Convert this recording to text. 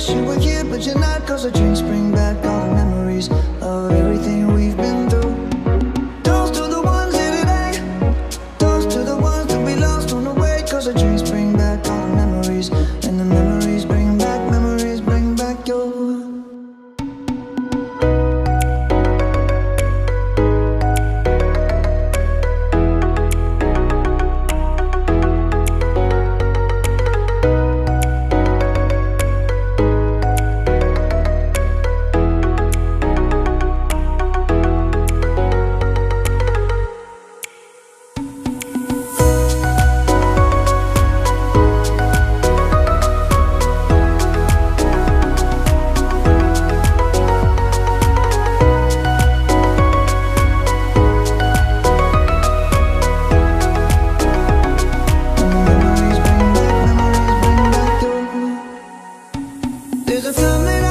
wish you were here, but you're not. Cause the drinks bring back all the memories of everything we've been through. Toast to the ones here today, toast to the ones that we lost on the way. Cause the drinks bring back all the memories, and the memories bring back your. There's a family